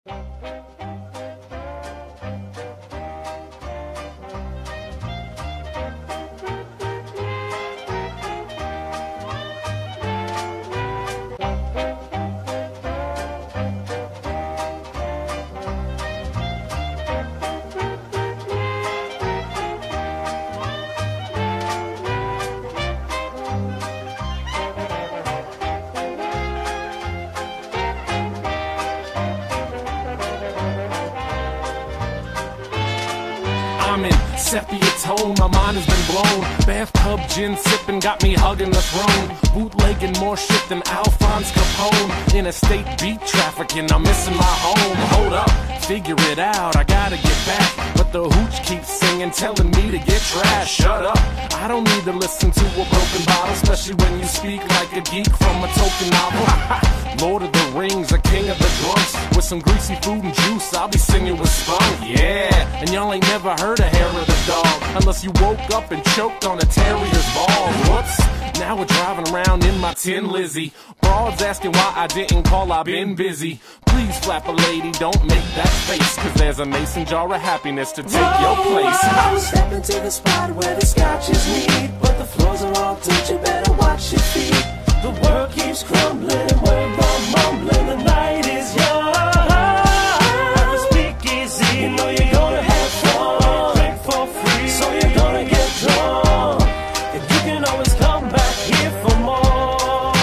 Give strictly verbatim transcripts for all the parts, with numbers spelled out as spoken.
I'm in Sepia Toned, my mind has been blown. Bathtub gin sipping got me hugging the throne. Bootlegging more shit than Alphonse Capone. Interstate beat trafficking, I'm missing my home. Hold up, figure it out, I gotta get back. But the hooch keeps singing, telling me to get trash. Shut up, I don't need to listen to a broken bottle, especially when you speak like a geek from a token novel. Lord of the Rings, a king of the drunks. With some greasy food and juice, I'll be singing with spunk. Yeah, and y'all ain't never heard of Hair of the Dog, unless you woke up and choked on a terrier's balls. Whoops, now we're driving around in my tin Lizzie. Broads asking why I didn't call, I've been busy. Please flap a lady, don't make that face, cause there's a mason jar of happiness to take your place. Whoa, step into the spot where the scotch is neat, but the floors are all dirt, you better watch your feet. The world keeps crumbling and we're all mumbling, the night is young. Have a speakeasy, you know you're gonna have fun. Drink for free, so you're gonna get drunk, and you can always come back here for more.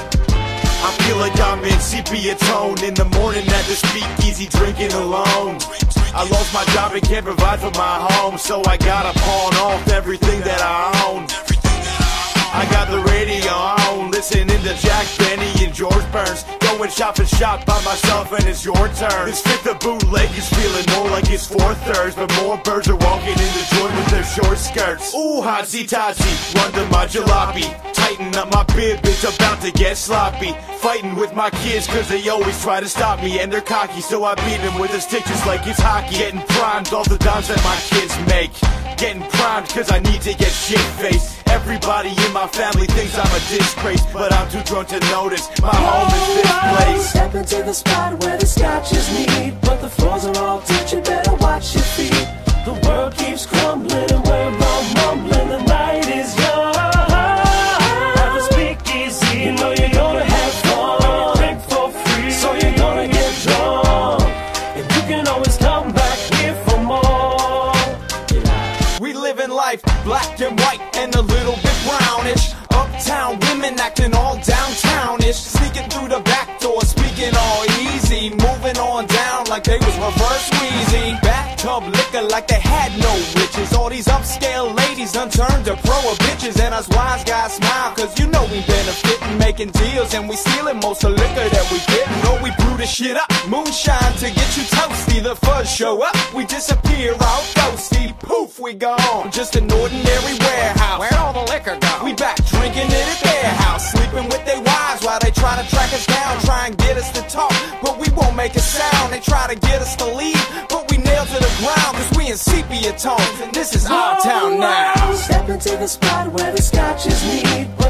I feel like I'm in Sepia Toned in the morning at the speakeasy drinking alone. I lost my job and can't provide for my home, so I gotta pawn off everything that I own. I got the radio on, listening to Jack Benny and George Burns. Going shop and shop by myself and it's your turn. This fifth of bootleg is feeling more like it's four thirds, but more birds are walking in the joint with their short skirts. Ooh, hotsy totsy, run to my jalopy. Tighten up my bib, it's about to get sloppy. Fighting with my kids cause they always try to stop me, and they're cocky, so I beat them with a stick just like it's hockey. Getting primed off the dimes that my kids make. Getting primed cause I need to get shit-faced. Everybody in my family thinks I'm a disgrace, but I'm too drunk to notice my home is this place. Step into the spot where the scotch is neat, but the floors are all dirt, you better watch your feet. The world keeps crumbling and we're all mumbling, the night is young. Have a speakeasy, you know you're gonna have fun. Drink for free, so you're gonna get drunk, and you can always come back here for more. We living life black and white and a little bit brownish. Uptown women acting all downtownish, sneaking through the back door, speaking all easy, moving on down like they was reverse Wheezy. Bathtub liquor like they had no riches. All these upscale ladies done turned to pro bitches, and us wise guys smile cause you know we benefiting, making deals and we stealing most of liquor that we get. Know we brew the shit up, moonshine to get you toasty. The fuzz show up, we disappear out ghosty. Poof, we gone, just an ordinary warehouse. Where'd all the liquor go? We back drinking it at their house, sleeping with their wives while they try to track us down, try and get us to talk, but we won't make a sound. They try to get us to leave, but we nail to the ground, cause we in Sepia Toned, and this is our town now. Step into the spot where the scotch is neat,